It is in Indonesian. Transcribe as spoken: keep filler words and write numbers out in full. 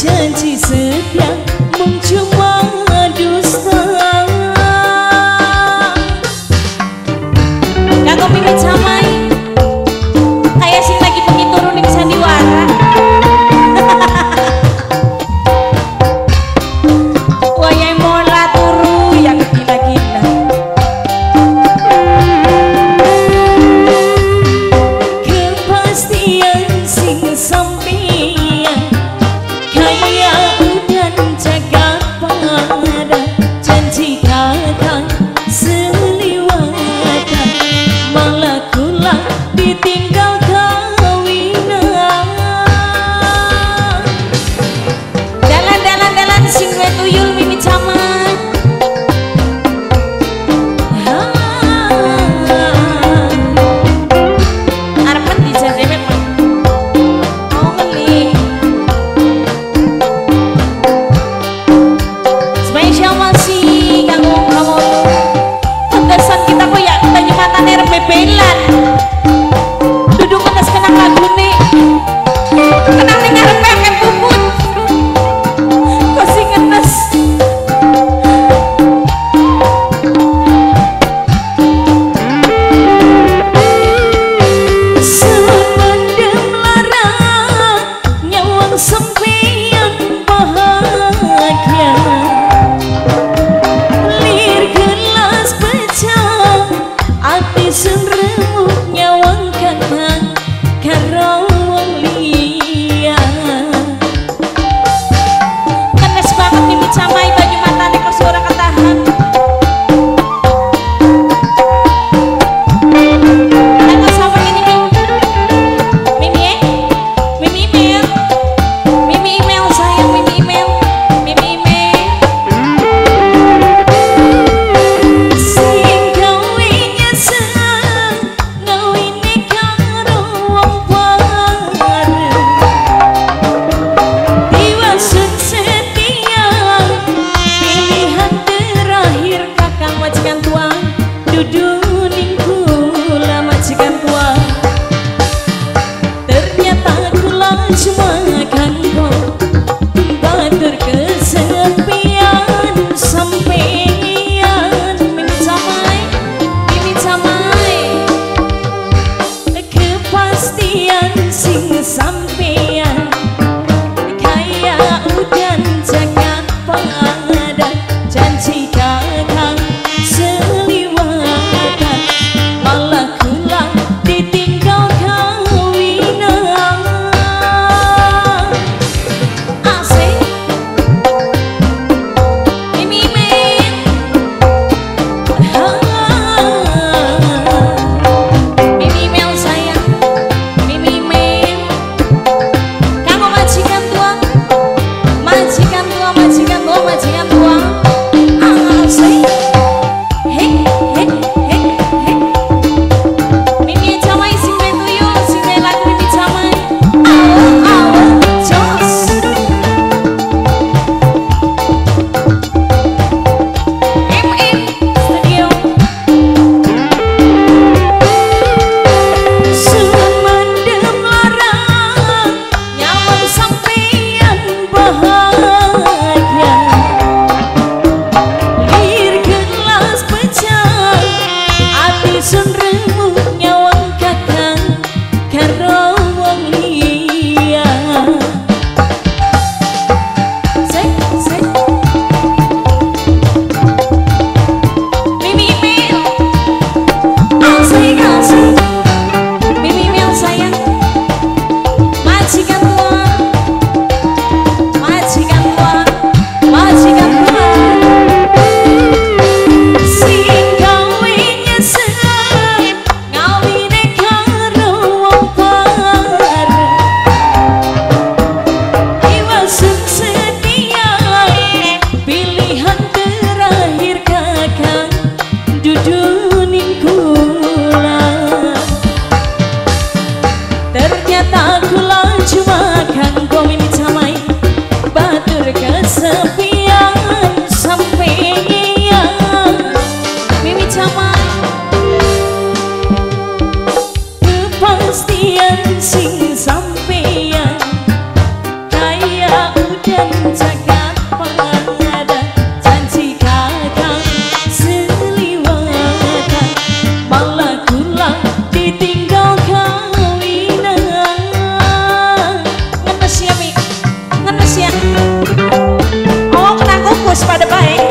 janji setia mung cuma dusta. Kanggo Mimin Jamai kayak sing lagi pengen turun ning sandiwara. Wayai mola turu yang gila-gila. Kepastian sing sampeyan kayak udan jaga pada janji kata seliwata malah kula ditinggal kawinan. Dalan-dalan-dalan sing we tuyul Mimin Jamai. Arepen dijadrewet oh ngeli. Spesial masih kanggo kamu tetesan kita kok ya tanya matane rebebelan. Duduk ngetes kenang lagu nih kenang ning ngarepe akeh puput kok sing ngetes. Semendem larang nyawang sampeyan bahagia lir gelas pecah ati sun remuk nyawang kangen karo wong liya. Kenes banget Mimin Jamai banyu matane kok suara ketahan. Aku sama ini Mimi Mimi eh Mimi Mimi Mimi dan jagat pada janji kakak seliwatan malah kula ditinggal kawinan. Ngenes ya Mi, ngenes ya. Oh kena kukus pada baik.